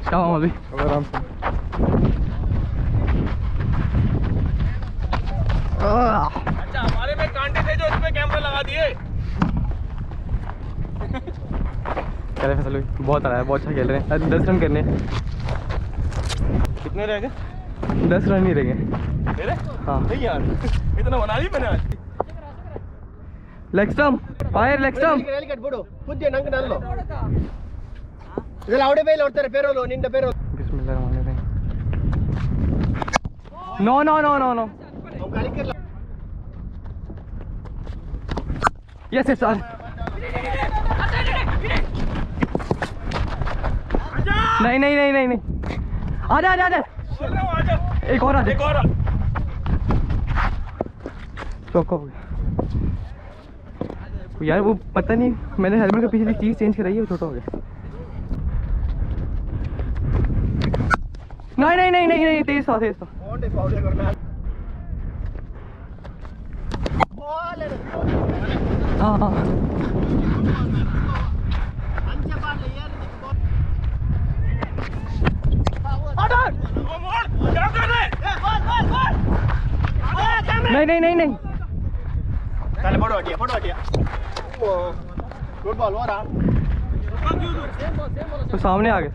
क्या हुआ अभी? आराम से। अच्छा हमारे में कांटे थे जो इसमें कैमरा लगा दिए। कह रहे फैसल भाई बहुत आ रहा है, बहुत अच्छा खेल रहे हैं। 10 रन करने। कितने रह गए? 10 रन ही रह गए। मेरे? हाँ नहीं यार इतना बना ली मैंने आज। Leg stump, fire leg stump. बिस्मिल्लाहिर्रहमानिर्रहीम। No no no no no. Yes yes sir. नहीं नहीं नहीं नहीं नहीं, आजा आजा आजा, एक और आजा, एक और चौका हो गया यार। वो पता नहीं मैंने हेलमेट के पीछे चीज चेंज कराई है, वो छोटा हो गया। नहीं नहीं नहीं नहीं नहीं, तेज था तेज था। हाँ हाँ नहीं नहीं नहीं नहीं, तो सामने आ गए।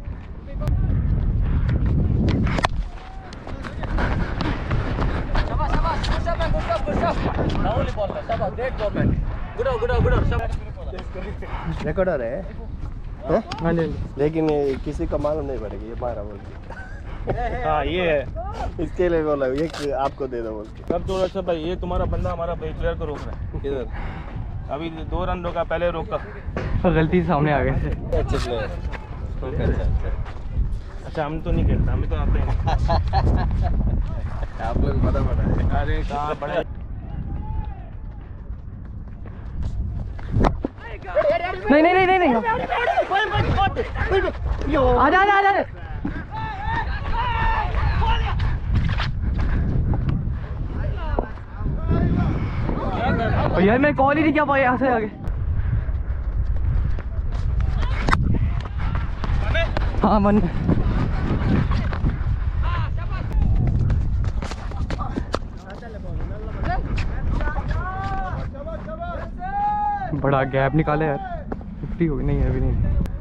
रिकॉर्डर है हाँ जी लेकिन किसी को मालूम नहीं पड़ेगा ये मारा बोल के। हाँ ये है। इसके लिए बोला ये आपको दे दो बोल के। सब थोड़ा सा भाई ये तुम्हारा बंदा हमारा प्लेयर को रोक रहा है। किधर? अभी 2 रन रोका, पहले रोका। गलती से सामने आ गए थे। अच्छे प्लेयर। अच्छा हम तो नहीं खेलते, हमें तो आते हैं। आप लोग पता है। अरे कहाँ बड़े नहीं नहीं नहीं नहीं नहीं, आजा आजा आजा। यार मैं कॉल ही नहीं किया पाया यहाँ से आगे। हाँ मन बड़ा गैप निकाले यार। 50 हो गई। नहीं अभी नहीं।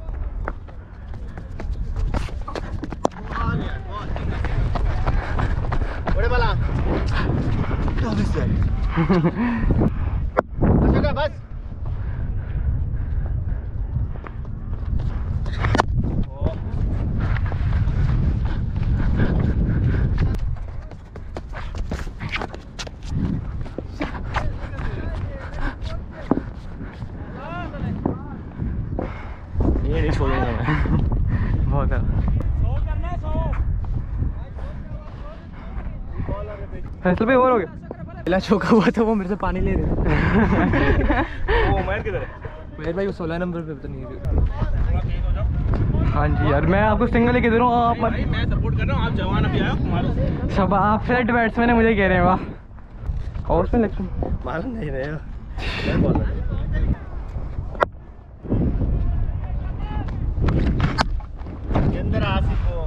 बड़े वाला बस ये नहीं छोड़ेंगे मैं। बहुत है। फैसल पे ओवर हो गया। पहला चौका हुआ था वो मेरे से पानी ले रहे थे। वो मैच किधर है? मेरे भाई 16 नंबर पे तो नहीं है। हाँ जी यार मैं आपको सिंगल ही दे रहा हूँ। आप भाई मैं सपोर्ट कर रहा हूँ, आप जवान अभी आए हो। सब आप फ्लड बैट्समैन है मुझे कह रहे हैं। वाह और उसमें लेकिन मालूम नहीं रहे हो। मैं बोल रहा हूँ अंदर आसिफ को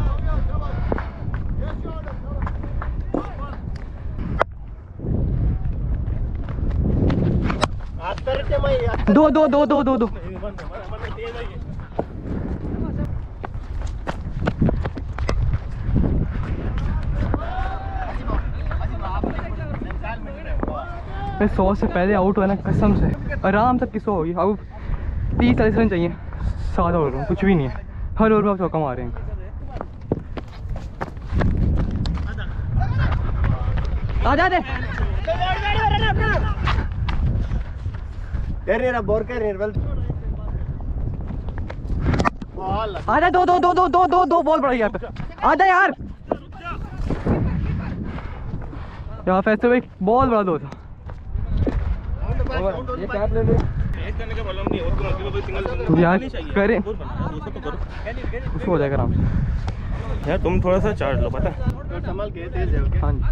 दो दो दो दो दो दो। मैं 100 से पहले आउट हुआ ना कसम से। आराम से किसो होगी। अब 30-40 रन चाहिए। 7 ओवर में कुछ भी नहीं है। हर ओवर में आप चौका मार रहे हैं। आ जा दे बोर कर आजा। दो दो दो दो दो दो दो बॉल पड़ा यहाँ पे। आजा यार यहाँ फैसले भाई बहुत बड़ा दो था। ये कैप ले ले करने का प्रॉब्लम नहीं है, और कोई सिंगल तुम यार करें उसको हो जाएगा आराम से। यार तुम थोड़ा सा चार्ज लो, पता संभाल के तेज है। हाँ जी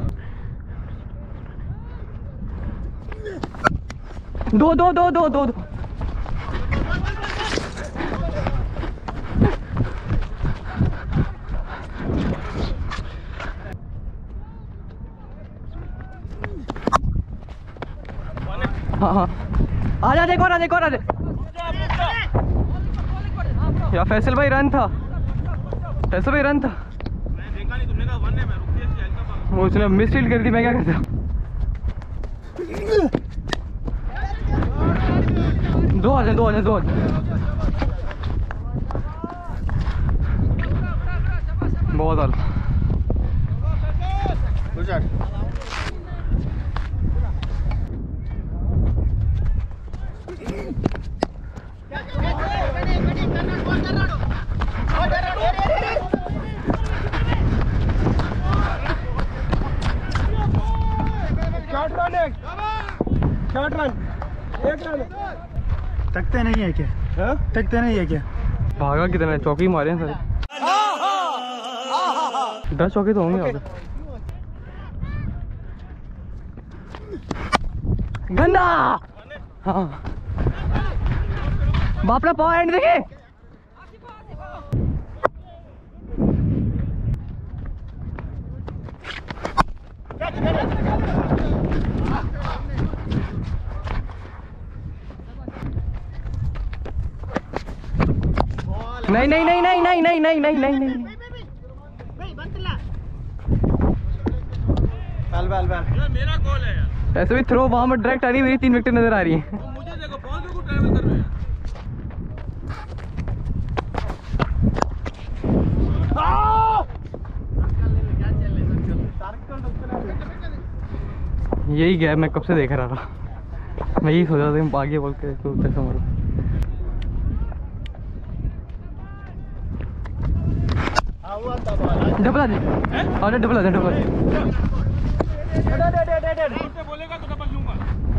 दो दो दो दो दो दो। हाँ हाँ आ जा, देखो ना, देखो ना। या फैसल भाई रन था, फैसल भाई रन था। मैं देखा नहीं, तुमने कहा वन है, मैं रुक गया। उसने मिस फील्ड कर दी, मैं क्या करता। दो आ जाए। बहुत आला। शॉर्ट रन, एक रन। तकते नहीं है क्या? तकते नहीं है क्या? भागा कितने, चौकी मारे हैं सारे। 10 चौके तो होंगे। गंदा। हाँ बापरा पावर एंड देखे। नहीं। ये मेरा कॉल है यार। ऐसे भी थ्रो वहां पर डायरेक्ट आ रही है, मेरी 3 विकेट नजर आ रही है। तुम मुझे देखो, बॉल क्यों ट्रैवल कर रहे हैं? यही गैप मैं कब से देख रहा था। मैं यही सोच रहा था आगे बोल के तो कैसे मारूं। डबल आ जाए, डबल आ जाए। बोलेगा तो डबल लूंगा।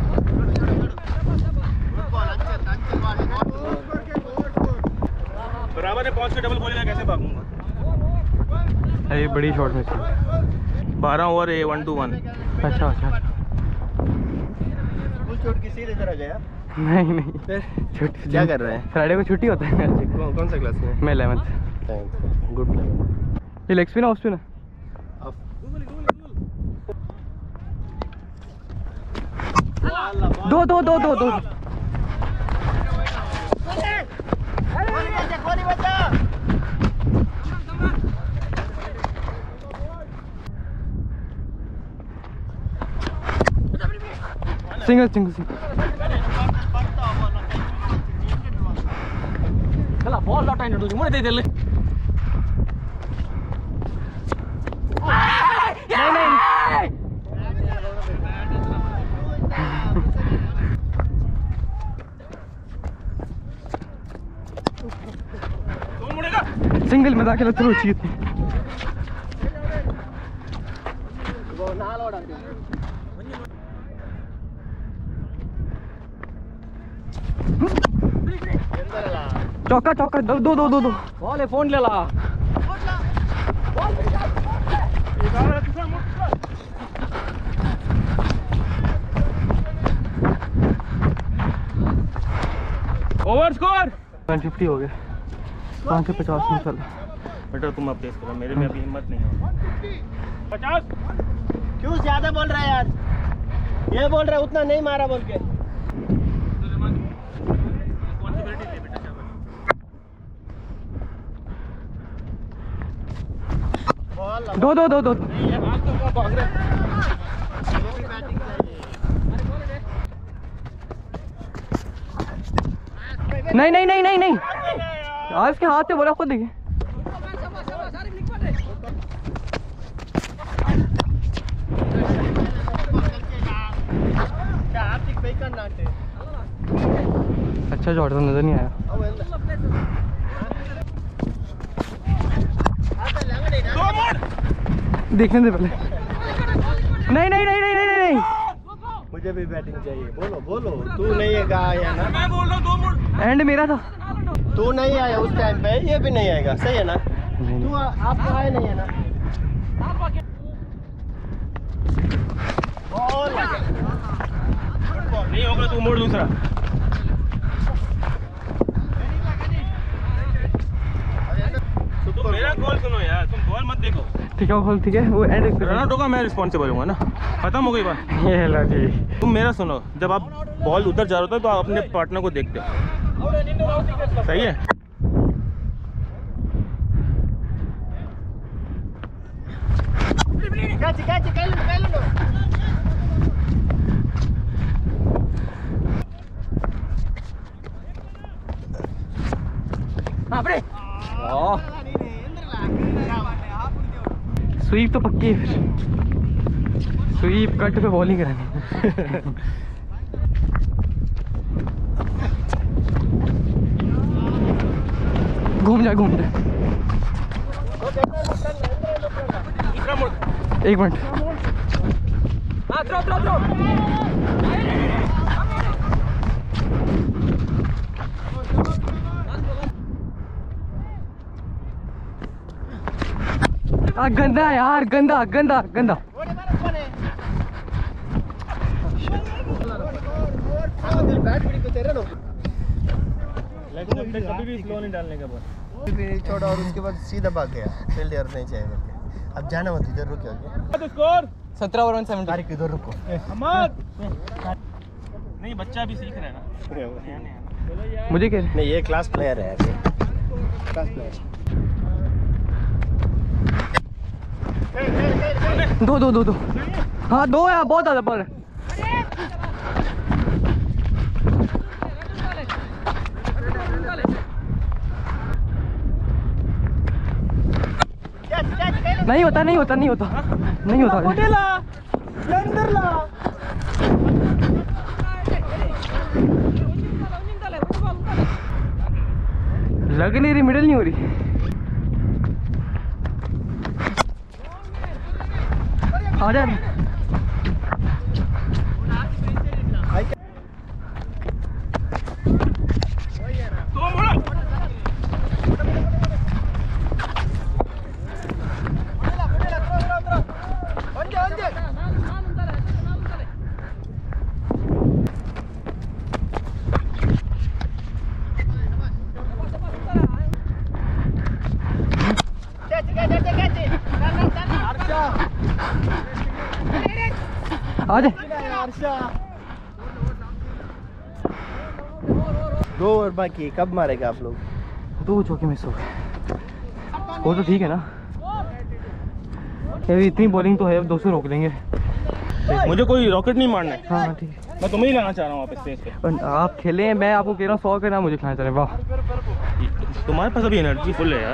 बराबर है, पहुंच के डबल बोलेगा, कैसे भागूंगा? अरे बड़ी शॉट में 12 ओवर है, 1 to 1। अच्छा। फुल चोट की सीधे इधर आ गया। नहीं छुट्टी क्या कर रहे हैं? फ्राइडे को छुट्टी होता है। कौन सा क्लास में? मैं 11th। Good player. ये लेग स्पिन है, ऑफ स्पिन है? दो। सिंगल। चला बॉल लौटा है, तुझे मुझे दे ले। नहीं। सिंगल में दाखिला थ्रो चाहिए थी। चौका दो। बॉल है, फोन ले ला। ओवर स्कोर 150 हो गया। 550 में चला। बेटा तुम अब करो, मेरे में अभी हिम्मत नहीं है। 50। क्यों ज्यादा बोल रहा है यार? ये बोल रहा है उतना नहीं मारा बोल के। दो। नहीं। आज के हाथ से बोला खुद देखिए। अच्छा शॉट तो नजर नहीं आया। देखने से पहले। नहीं। मुझे भी बैटिंग चाहिए। बोलो तू नहीं है गा आया ना? मैं बोल रहा हूँ 2 मोड़। एंड मेरा था। तू नहीं आया उस टाइम पे, ये भी नहीं आएगा, सही है ना? तू आप तो आए नहीं है ना? बॉल नहीं होगा, तू मोड़ दूसरा। तो मेरा कॉल सुनो यार। तुम बॉल मत देखो। ठीक है वो ठीक है, वो एंड रोनाल्डो का मैं रिस्पॉन्सिबल हूँ ना, खत्म हो गई बात। ये लो ठीक। तुम मेरा सुनो, जब आप बॉल उधर जा रहे हो तो आप अपने पार्टनर को देखते हो, सही है? स्वीप तो पक्की है फिर, स्वीप कट पे बॉलिंग करानी। घूम जा घूम जा, एक मिनट। गंदा यार, गंदा गंदा गंदा। कभी भी स्लो नहीं डालने का बॉल। छोड़ा और उसके बाद सीधा भाग गया, फील्डर नहीं चाहिए करके। अब जाना मत, इधर रुको। Score 17 over 70। तारिक इधर रुको। नहीं, बच्चा भी सीख रहा है ना, नया। मुझे क्या नहीं, ये क्लास प्लेयर है, क्लास प्लेयर। दो दो दो दो, हाँ दो यार, बहुत ज़्यादा पर। नहीं होता नहीं होता नहीं होता नहीं होता। लग नहीं रही, मिडल नहीं हो रही। आ जा। दो ओवर बाकी, कब मारेगा आप लोग? दो चौके मिस हो गए, वो तो ठीक है ना। इतनी बॉलिंग तो है, अब 200 रोक देंगे। मुझे कोई रॉकेट नहीं मारना है। हाँ ठीक है, मैं तुम्हें ही लाना चाह रहा हूँ आप स्टेज पे। आप खेले, मैं आपको कह रहा हूँ 100 करना, मुझे खाना चले। वाह, तुम्हारे पास अभी एनर्जी फुल है यार।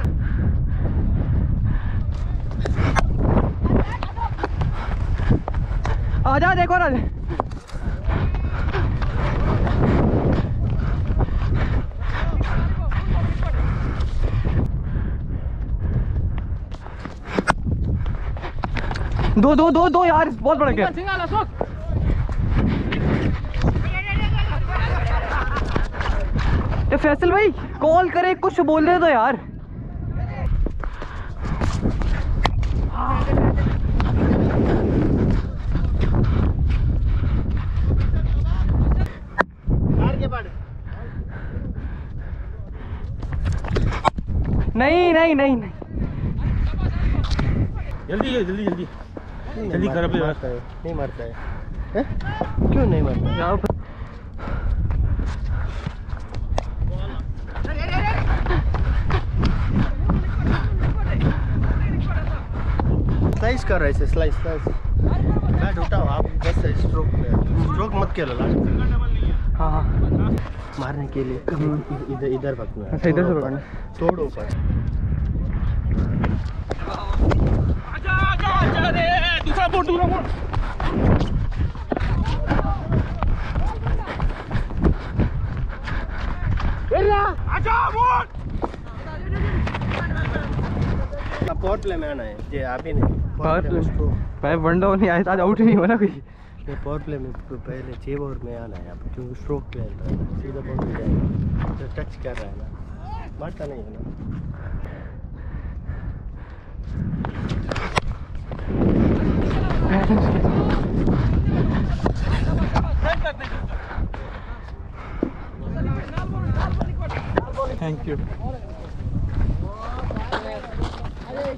आजा, देखो ना। दो दो दो दो यार, बहुत बड़ा गैप। फैसल भाई कॉल करे, कुछ बोल रहे तो यार। नहीं नहीं नहीं नहीं, जल्दी जल्दी जल्दी जल्दी कर। नहीं मारता है, क्यों नहीं मारता? स्लाइस कर रहे थे, स्लाइस बैट उठाओ आप, बस स्ट्रोक मत खेलो लास्ट। हाँ हाँ, मारने के लिए इधर इधर पकड़ना है। अच्छा, इधर से पकड़ना। तोड़ ऊपर। दूसरा बोर्ड, दूसरा बोर्ड। पावर प्ले में आना है जे, आप ही नहीं पावर प्ले भाई, वन डाउन नहीं आया, आज आउट ही नहीं हुआ ना कोई। पावर प्ले में पहले 6 ओवर में आना है आप, क्योंकि स्ट्रोक प्ले सीधा बॉल में जाएगा, जो टच कर रहा है ना, मारता नहीं है ना। Thank you.